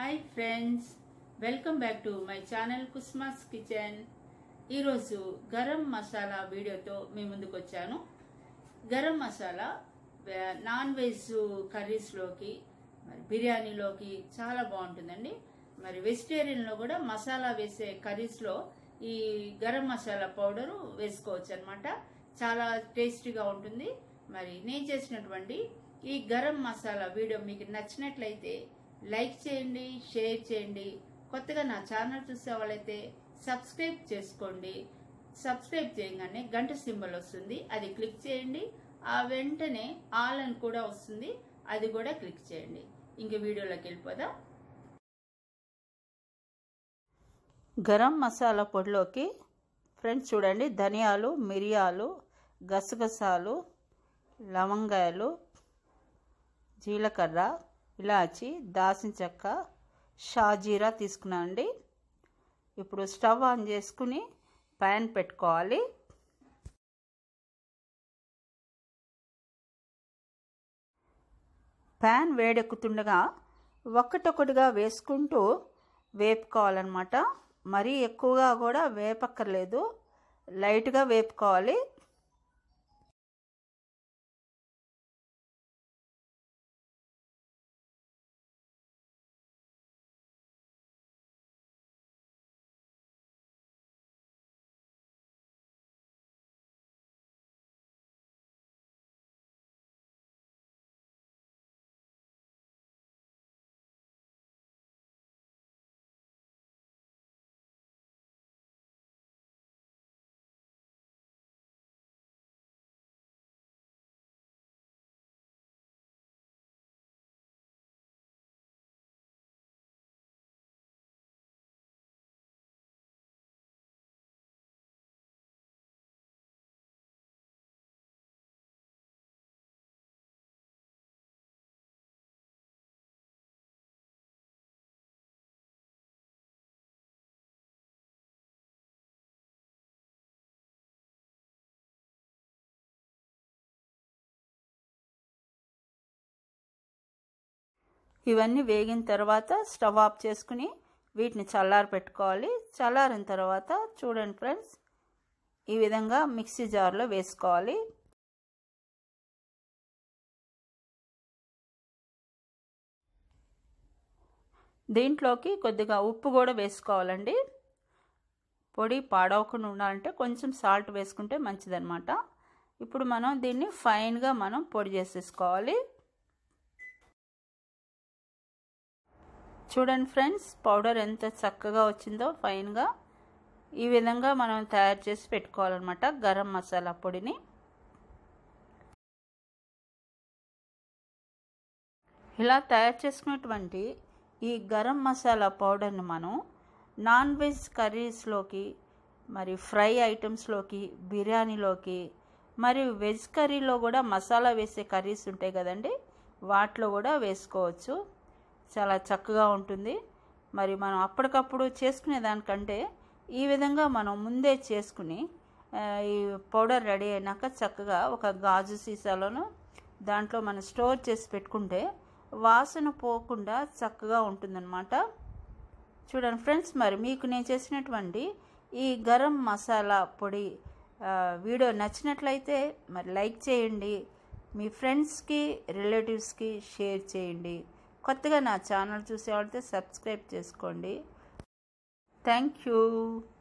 Hi friends, welcome back to my channel Kusma's kitchen. ఈరోజు గరం మసాలా వీడియోతో మీ ముందుకు వచ్చాను. గరం మసాలా నాన్ వెజ్ కర్రీస్లోకి, మరి బిర్యానీలోకి చాలా బాగుంటుందండి. మరి వెజిటేరియన్లో కూడా మసాలా వేసే కర్రీస్లో ఈ గరం మసాలా పౌడరు వేసుకోవచ్చు అనమాట. చాలా టేస్టీగా ఉంటుంది. మరి నేను చేసినటువంటి ఈ గరం మసాలా వీడియో మీకు నచ్చినట్లయితే లైక్ చేయండి, షేర్ చేయండి. కొత్తగా నా ఛానల్ చూసే వాళ్ళైతే సబ్స్క్రైబ్ చేసుకోండి. సబ్స్క్రైబ్ చేయగానే గంట సింబల్ వస్తుంది, అది క్లిక్ చేయండి. ఆ వెంటనే ఆల్ అని కూడా వస్తుంది, అది కూడా క్లిక్ చేయండి. ఇంక వీడియోలోకి వెళ్ళిపోదాం. గరం మసాలా పొడిలోకి ఫ్రెండ్స్ చూడండి, ధనియాలు, మిరియాలు, గసగసాలు, లవంగాయలు, జీలకర్ర, ఇలాచి, దాల్చిన చెక్క, షాజీరా తీసుకున్నానండి. ఇప్పుడు స్టవ్ ఆన్ చేసుకుని ప్యాన్ పెట్టుకోవాలి. ప్యాన్ వేడెక్కుతుండగా ఒక్కటొక్కటిగా వేసుకుంటూ వేపుకోవాలన్నమాట. మరీ ఎక్కువగా కూడా వేపక్కర్లేదు, లైట్గా వేపుకోవాలి. ఇవన్నీ వేగిన తర్వాత స్టవ్ ఆఫ్ చేసుకుని వీటిని చల్లారి పెట్టుకోవాలి. చల్లారిన తర్వాత చూడండి ఫ్రెండ్స్, ఈ విధంగా మిక్సీ జార్లో వేసుకోవాలి. దీంట్లోకి కొద్దిగా ఉప్పు కూడా వేసుకోవాలండి. పొడి పాడవకుండా ఉండాలంటే కొంచెం సాల్ట్ వేసుకుంటే మంచిదన్నమాట. ఇప్పుడు మనం దీన్ని ఫైన్గా పొడి చేసేసుకోవాలి. చూడండి ఫ్రెండ్స్, పౌడర్ ఎంత చక్కగా వచ్చిందో ఫైన్గా. ఈ విధంగా మనం తయారు చేసి పెట్టుకోవాలన్నమాట గరం మసాలా పొడిని. ఇలా తయారు చేసుకున్నటువంటి ఈ గరం మసాలా పౌడర్ని మనం నాన్ వెజ్ కర్రీస్లోకి, మరి ఫ్రై ఐటమ్స్లోకి, బిర్యానీలోకి, మరియు వెజ్ కర్రీలో కూడా మసాలా వేసే కర్రీస్ ఉంటాయి కదండి, వాటిలో కూడా వేసుకోవచ్చు. చాలా చక్కగా ఉంటుంది. మరి మనం అప్పటికప్పుడు చేసుకునే దానికంటే ఈ విధంగా మనం ముందే చేసుకుని ఈ పౌడర్ రెడీ అయినాక చక్కగా ఒక గాజు సీసాలోనూ దాంట్లో మనం స్టోర్ చేసి పెట్టుకుంటే వాసన పోకుండా చక్కగా ఉంటుందన్నమాట. చూడండి ఫ్రెండ్స్, మరి మీకు నేను చేసినటువంటి ఈ గరం మసాలా పొడి వీడియో నచ్చినట్లయితే మరి లైక్ చేయండి, మీ ఫ్రెండ్స్కి, రిలేటివ్స్కి షేర్ చేయండి. కొత్తగా నా ఛానల్ చూసేవాళ్ళైతే సబ్స్క్రైబ్ చేసుకోండి. Thank you.